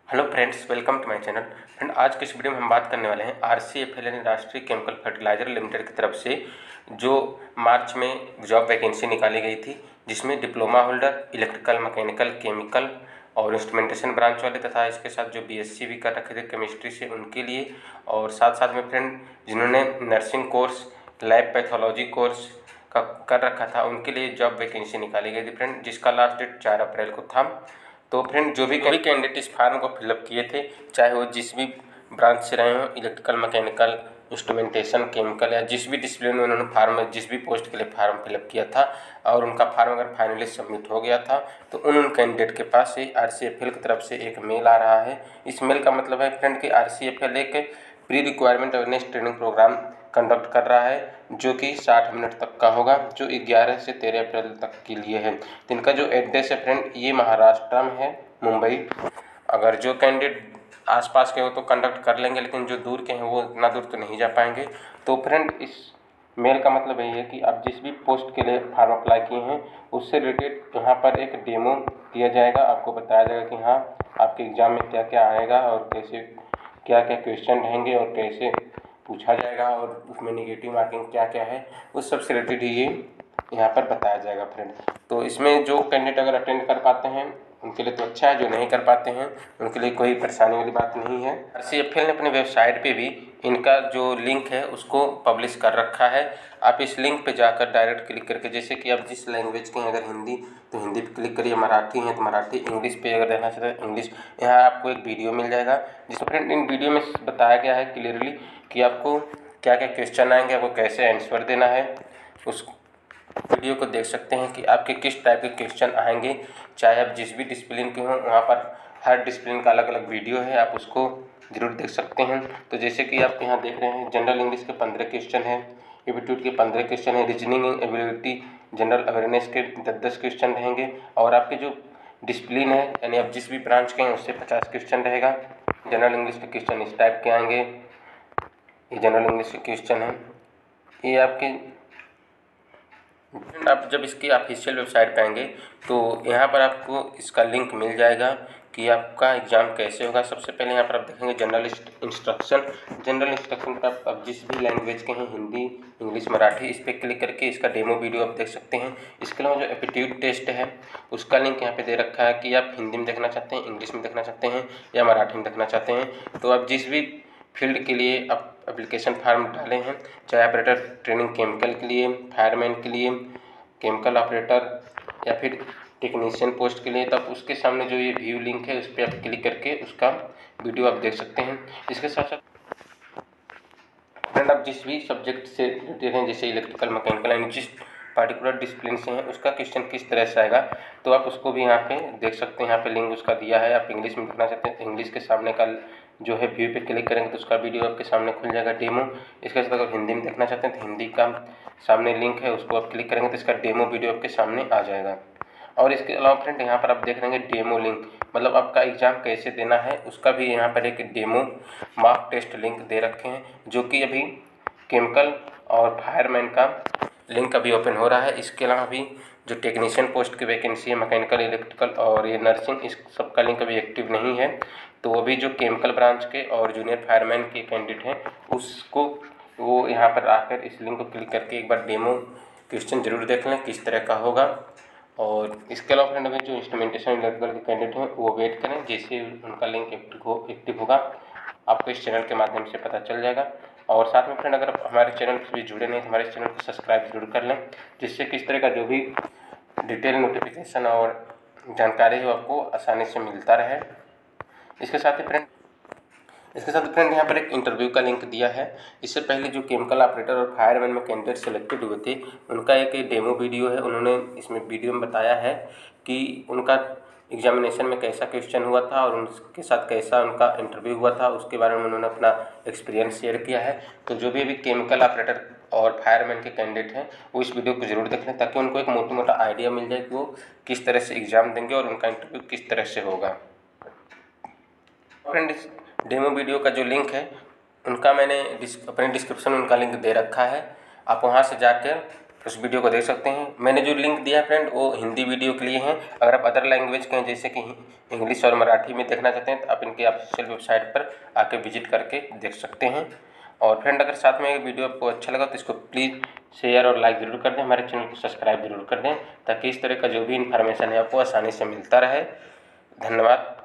Hello friends, welcome to my channel. Friend, आज के इस वीडियो में हम बात करने वाले हैं RCFL यानी राष्ट्रीय केमिकल फर्टिलाइजर लिमिटेड की तरफ से जो मार्च में जॉब वैकेंसी निकाली गई थी, जिसमें diploma holder electrical, mechanical, chemical और इंस्ट्रूमेंटेशन ब्रांच वाले तथा इसके साथ जो BSc भी कर रखे थे केमिस्ट्री से उनके लिए, और साथ साथ में फ्रेंड जिन्होंने nursing course, lab pathology course का कर रखा था उनके लिए जॉब वैकेंसी निकाली गई थी फ्रेंड, जिसका लास्ट डेट 4 अप्रैल को था। तो फ्रेंड, जो भी कैंडिडेट इस फार्म को फिलअप किए थे, चाहे वो जिस भी ब्रांच से रहे हों, इलेक्ट्रिकल, मैकेनिकल, इंस्ट्रूमेंटेशन, केमिकल या जिस भी डिसिप्लिन में उन्होंने फार्म में जिस भी पोस्ट के लिए फार्म फिलअप किया था और उनका फार्म अगर फाइनली सबमिट हो गया था, तो उन कैंडिडेट के पास से RCFL की तरफ से एक मेल आ रहा है। इस मेल का मतलब है फ्रेंड कि RCFL एक pre requirement awareness training program conduct कर रहा है, जो कि 60 मिनट तक का होगा, जो 11 से 13 अप्रैल तक के लिए है। तो इनका जो एड्रेस है फ्रेंड, ये महाराष्ट्र में है, मुंबई। अगर जो कैंडिडेट आसपास के हो तो कंडक्ट कर लेंगे, लेकिन जो दूर के हैं वो इतना दूर तो नहीं जा पाएंगे। तो फ्रेंड, इस मेल का मतलब यही है कि आप जिस भी पोस्ट के लिए फॉर्म अप्लाई किए हैं उससे रिलेटेड यहाँ पर एक डेमो दिया जाएगा। आपको बताया जाएगा कि हाँ, आपके एग्ज़ाम में क्या क्या आएगा और कैसे क्या क्या क्वेश्चन रहेंगे और कैसे पूछा जाएगा और उसमें नेगेटिव मार्किंग क्या क्या है, उस सब से रिलेटेड ये यहाँ पर बताया जाएगा फ्रेंड। तो इसमें जो कैंडिडेट अगर अटेंड कर पाते हैं उनके लिए तो अच्छा है, जो नहीं कर पाते हैं उनके लिए कोई परेशानी वाली बात नहीं है। RCFL ने अपने वेबसाइट पे भी इनका जो लिंक है उसको पब्लिश कर रखा है। आप इस लिंक पे जाकर डायरेक्ट क्लिक करके, जैसे कि आप जिस लैंग्वेज के हैं, अगर हिंदी तो हिंदी पे क्लिक करिए, मराठी है तो मराठी, इंग्लिश पे अगर रहना चाहते हैं इंग्लिश। यहाँ आपको एक वीडियो मिल जाएगा जिसमें फ्रेंड इन वीडियो में बताया गया है क्लियरली कि आपको क्या क्या क्वेश्चन आएंगे, आपको कैसे आंसर देना है। उस वीडियो को देख सकते हैं कि आपके किस टाइप के क्वेश्चन आएंगे, चाहे आप जिस भी डिसिप्लिन के हों। वहाँ पर हर डिसिप्लिन का अलग अलग वीडियो है, आप उसको ज़रूर देख सकते हैं। तो जैसे कि आप यहाँ देख रहे हैं, जनरल इंग्लिश के 15 क्वेश्चन हैं, एप्टीट्यूड के 15 क्वेश्चन हैं, रीजनिंग एबिलिटी, जनरल अवेयरनेस के 10-10 क्वेश्चन रहेंगे, और आपके जो डिसिप्लिन है यानी आप जिस भी ब्रांच के हैं उससे 50 क्वेश्चन रहेगा। जनरल इंग्लिश के क्वेश्चन इस टाइप के आएंगे, ये जनरल इंग्लिश के क्वेश्चन हैं। ये आपके आप जब इसकी ऑफिशियल वेबसाइट पे आएंगे तो यहाँ पर आपको इसका लिंक मिल जाएगा कि आपका एग्ज़ाम कैसे होगा। सबसे पहले यहाँ पर आप देखेंगे जनरल इंस्ट्रक्शन। जनरल इंस्ट्रक्शन पर आप जिस भी लैंग्वेज के हैं, हिंदी, इंग्लिश, मराठी, इस पर क्लिक करके इसका डेमो वीडियो आप देख सकते हैं। इसके अलावा जो एप्टीट्यूड टेस्ट है उसका लिंक यहाँ पे दे रखा है कि आप हिंदी में देखना चाहते हैं, इंग्लिश में देखना चाहते हैं या मराठी में देखना चाहते हैं। तो आप जिस भी फील्ड के लिए आप एप्लीकेशन फॉर्म डाले हैं, चाहे ऑपरेटर ट्रेनिंग केमिकल के लिए, फायरमैन के लिए, केमिकल ऑपरेटर या फिर टेक्नीशियन पोस्ट के लिए, तब उसके सामने जो ये व्यू लिंक है उस पर आप क्लिक करके उसका वीडियो आप देख सकते हैं। इसके साथ साथ फ्रेंड, आप जिस भी सब्जेक्ट से रिलेटेड हैं, जैसे इलेक्ट्रिकल, मैकेनिकल यानी जिस पार्टिकुलर डिसिप्लिन से हैं उसका क्वेश्चन किस तरह से आएगा, तो आप उसको भी यहाँ पे देख सकते हैं। यहाँ पे लिंक उसका दिया है। आप इंग्लिश में देखना चाहते हैं तो इंग्लिश के सामने का जो है व्यू पे क्लिक करेंगे तो उसका वीडियो आपके सामने खुल जाएगा, डेमो। इसके साथ अगर हिंदी में देखना चाहते हैं तो हिंदी का सामने लिंक है, उसको आप क्लिक करेंगे तो इसका डेमो वीडियो आपके सामने आ जाएगा। और इसके अलावा फ्रेंड, यहाँ पर आप देख रहे हैं डेमो लिंक, मतलब आपका एग्ज़ाम कैसे देना है उसका भी यहाँ पर एक डेमो मॉक टेस्ट लिंक दे रखे हैं, जो कि अभी केमिकल और फायरमैन का लिंक अभी ओपन हो रहा है। इसके अलावा अभी जो टेक्नीशियन पोस्ट की वैकेंसी है, मैकेनिकल, इलेक्ट्रिकल और ये नर्सिंग, इस सब का लिंक अभी एक्टिव नहीं है। तो अभी जो केमिकल ब्रांच के और जूनियर फायरमैन के कैंडिडेट हैं उसको वो यहाँ पर आकर इस लिंक को क्लिक करके एक बार डेमो क्वेश्चन जरूर देख लें किस तरह का होगा। और इसके अलावा फ्रेंड, अभी जो इंस्ट्रूमेंटेशन इलेक्ट्रिकल के कैंडिडेट हैं वो वेट करें, जैसे उनका लिंक एक्टिव होगा आपको इस चैनल के माध्यम से पता चल जाएगा। और साथ में फ्रेंड, अगर आप हमारे चैनल से भी जुड़े नहीं तो हमारे चैनल को सब्सक्राइब जरूर कर लें, जिससे कि इस तरह का जो भी डिटेल नोटिफिकेशन और जानकारी है वो आपको आसानी से मिलता रहे। इसके साथ ही फ्रेंड यहाँ पर एक इंटरव्यू का लिंक दिया है। इससे पहले जो केमिकल ऑपरेटर और फायरमैन में कैंडिडेट सेलेक्टेड हुए थे उनका एक डेमो वीडियो है। उन्होंने इसमें वीडियो में बताया है कि उनका एग्जामिनेशन में कैसा क्वेश्चन हुआ था और उनके साथ कैसा उनका इंटरव्यू हुआ था, उसके बारे में उन्होंने अपना एक्सपीरियंस शेयर किया है। तो जो भी अभी केमिकल ऑपरेटर और फायरमैन के कैंडिडेट हैं वो इस वीडियो को जरूर देख लें, ताकि उनको एक मोटा आइडिया मिल जाए कि वो किस तरह से एग्ज़ाम देंगे और उनका इंटरव्यू किस तरह से होगा। फ्रेंड, इस डेमो वीडियो का जो लिंक है उनका मैंने अपने डिस्क्रिप्शन में उनका लिंक दे रखा है। आप वहां से जाकर उस वीडियो को देख सकते हैं। मैंने जो लिंक दिया है फ्रेंड वो हिंदी वीडियो के लिए हैं। अगर आप अदर लैंग्वेज के हैं जैसे कि इंग्लिश और मराठी में देखना चाहते हैं तो आप इनके ऑफिशियल वेबसाइट पर आके विजिट करके देख सकते हैं। और फ्रेंड अगर साथ में वीडियो आपको अच्छा लगा तो इसको प्लीज़ शेयर और लाइक ज़रूर कर दें, हमारे चैनल को सब्सक्राइब जरूर कर दें ताकि इस तरह का जो भी इन्फॉर्मेशन है आपको आसानी से मिलता रहे। धन्यवाद।